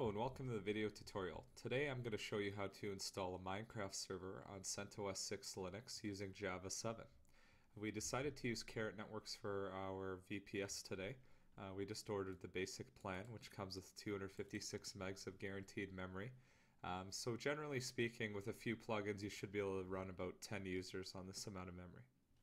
Hello and welcome to the video tutorial. Today I'm going to show you how to install a Minecraft server on CentOS 6 Linux using Java 7. We decided to use Carrot Networks for our VPS today. We just ordered the basic plan, which comes with 256 megs of guaranteed memory. So generally speaking, with a few plugins you should be able to run about 10 users on this amount of memory.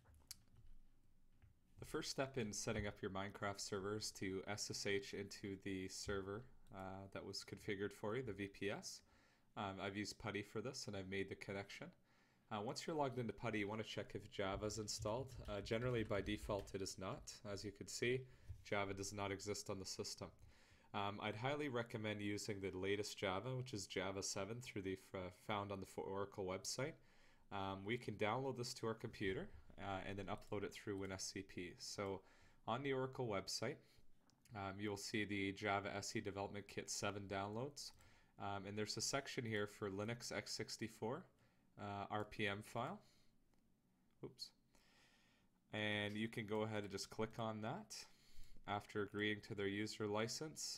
The first step in setting up your Minecraft server is to SSH into the server that was configured for you, the VPS. I've used PuTTY for this and I've made the connection. Once you're logged into PuTTY, you want to check if Java is installed. Generally by default it is not. As you can see, Java does not exist on the system. I'd highly recommend using the latest Java, which is Java 7 through the found on the Oracle website. We can download this to our computer and then upload it through WinSCP. So on the Oracle website, you'll see the Java SE Development Kit 7 downloads. And there's a section here for Linux x64 RPM file. Oops. And you can go ahead and just click on that after agreeing to their user license.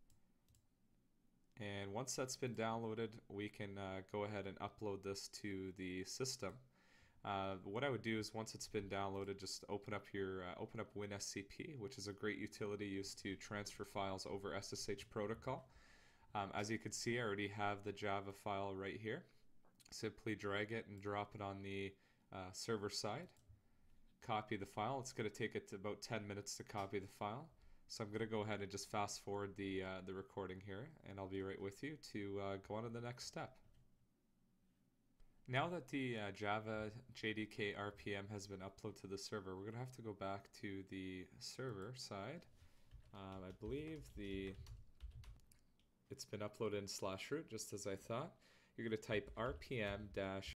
And once that's been downloaded, we can go ahead and upload this to the system. What I would do is once it's been downloaded, just open up WinSCP, which is a great utility used to transfer files over SSH protocol. As you can see, I already have the Java file right here. Simply drag it and drop it on the server side. Copy the file. It's going to take it about 10 minutes to copy the file. So I'm going to go ahead and just fast forward the recording here, and I'll be right with you to go on to the next step. Now that the Java JDK RPM has been uploaded to the server, we're going to have to go back to the server side. I believe it's been uploaded in /root, just as I thought. You're going to type rpm